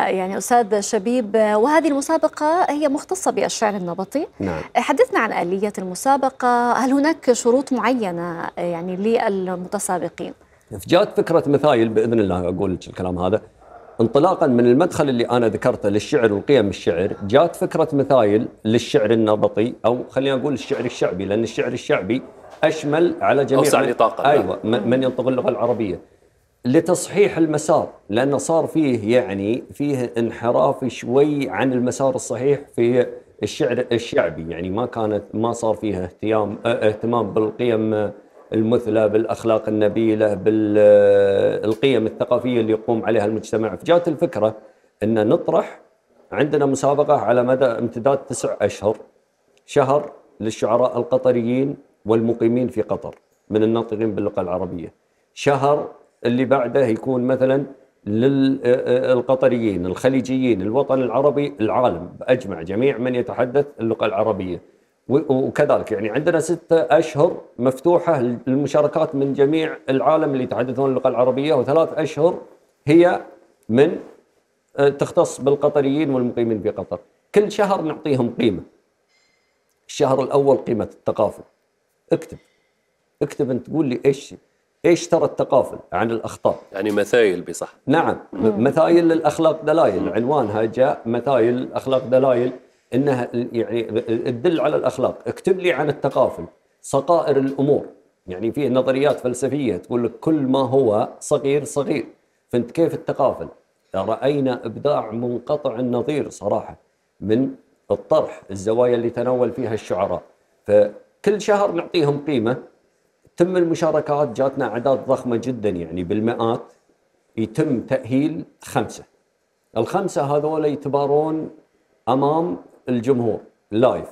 يعني أستاذ شبيب، وهذه المسابقة هي مختصة بالشعر النبطي. نعم. حدثنا عن آلية المسابقة، هل هناك شروط معينة يعني للمتسابقين؟ جات فكرة مثايل بإذن الله، أقول لك الكلام هذا انطلاقا من المدخل اللي أنا ذكرته للشعر وقيم الشعر. جات فكرة مثايل للشعر النبطي، أو خلينا نقول الشعر الشعبي، لأن الشعر الشعبي أشمل على جميع أوسع نطاقا. أيوة من ينطق اللغة العربية، لتصحيح المسار، لأنه صار فيه يعني فيه انحراف شوي عن المسار الصحيح في الشعر الشعبي. يعني ما صار فيها اهتمام بالقيم المثلى، بالأخلاق النبيلة، بالقيم الثقافية اللي يقوم عليها المجتمع. فجاءت الفكرة أن نطرح عندنا مسابقة على مدى امتداد 9 أشهر، شهر للشعراء القطريين والمقيمين في قطر من الناطقين باللغة العربية، شهر اللي بعده يكون مثلا للقطريين، الخليجيين، الوطن العربي، العالم بأجمع، جميع من يتحدث اللغة العربية. وكذلك يعني عندنا 6 أشهر مفتوحة للمشاركات من جميع العالم اللي يتحدثون اللغة العربية، و3 أشهر هي من تختص بالقطريين والمقيمين في قطر. كل شهر نعطيهم قيمة. الشهر الأول قيمة التقافل. اكتب انت، تقول لي ايش ترى التقافل عن الأخطاء. يعني مثايل بصح. نعم، مثايل للأخلاق دلائل. عنوانها جاء مثايل الأخلاق دلائل، انها يعني تدل على الأخلاق. اكتب لي عن التقافل، صقائر الأمور. يعني فيه نظريات فلسفية تقول لك كل ما هو صغير صغير. فانت كيف التقافل؟ رأينا إبداع منقطع النظير صراحة من الطرح، الزوايا اللي تناول فيها الشعراء. فكل شهر نعطيهم قيمة. تم المشاركات، جاتنا أعداد ضخمة جدا يعني بالمئات. يتم تأهيل 5. ال5 هذول يتبارون أمام الجمهور لايف،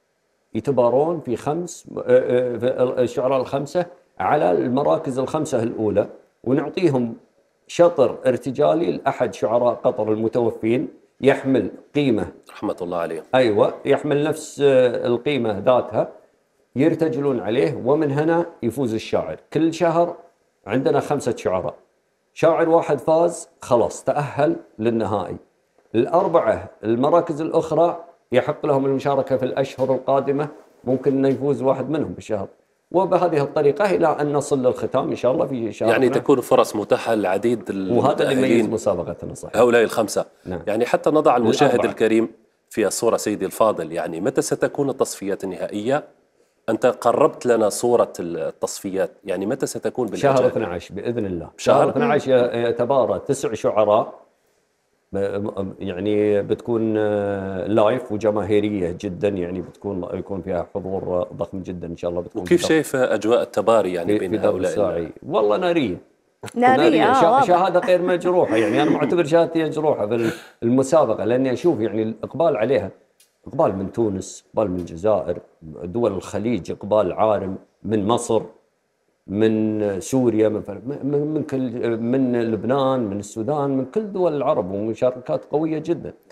يتبارون في 5 الشعراء ال5 على المراكز ال5 الأولى، ونعطيهم شطر ارتجالي لأحد شعراء قطر المتوفين يحمل قيمة رحمة الله عليه. أيوة، يحمل نفس القيمة ذاتها، يرتجلون عليه، ومن هنا يفوز الشاعر. كل شهر عندنا 5 شعراء، شاعر واحد فاز خلاص تأهل للنهائي. ال4 المراكز الأخرى يحق لهم المشاركة في الأشهر القادمة، ممكن أن يفوز واحد منهم بالشهر، وبهذه الطريقة إلى أن نصل للختام إن شاء الله في شهر. يعني تكون فرص متاحة لعديد المتأهلين، وهذا اللي يميز مسابقتنا صحيح. هؤلاء ال5. نعم. يعني حتى نضع المشاهد الكريم في الصورة سيدي الفاضل، يعني متى ستكون التصفيات النهائية؟ أنت قربت لنا صورة التصفيات، يعني متى ستكون بالإجابة؟ شهر 12 بإذن الله. شهر 12 يتبارى 9 شعراء، يعني بتكون لايف وجماهيرية جدا، يعني يكون فيها حضور ضخم جدا إن شاء الله. بتكون وكيف شايف أجواء التباري يعني بين هؤلاء؟ والله نارية. نارية. شهادة غير مجروحة. يعني أنا معتبر شهادتي مجروحة في المسابقة، لأني أشوف يعني الإقبال عليها، إقبال من تونس، إقبال من الجزائر، دول الخليج إقبال عارم، من مصر، من سوريا، من لبنان، من السودان، من كل دول العرب، ومشاركات قوية جدا.